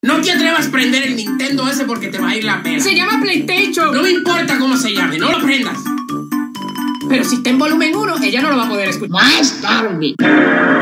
No te atrevas a prender el Nintendo ese porque te va a ir la pena. Se llama PlayStation. No me importa cómo se llame, no lo prendas. Pero si está en volumen 1, ella no lo va a poder escuchar. Más tarde.